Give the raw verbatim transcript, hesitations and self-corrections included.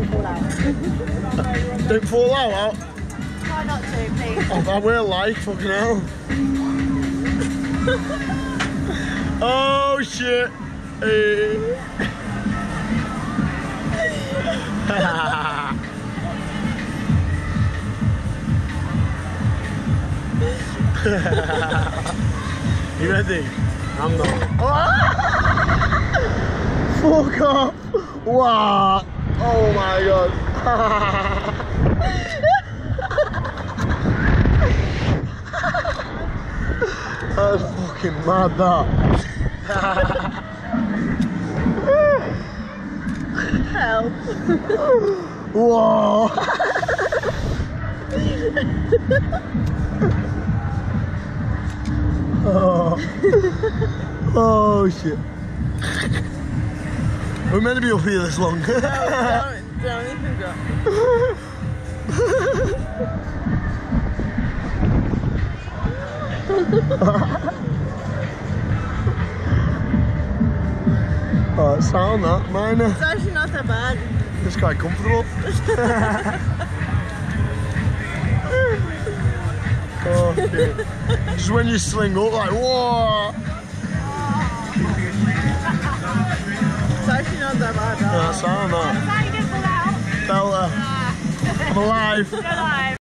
don't fall out. Don't fall out? Try not to, please. Oh, I will like, fucking hell. Oh shit. Hey. You ready? I'm not. Fuck off! Wow! Oh my god! That's fucking mad, that. Help. Whoa! Oh. Oh shit. We're meant to be up here this long. No, don't, don't even go. Oh, it's sound that, mine. It's actually not that bad. It's quite comfortable. Oh shit. Just when you sling up like, whoa! It's actually not that bad. Yeah, sound that. Fella. I'm alive. You're alive.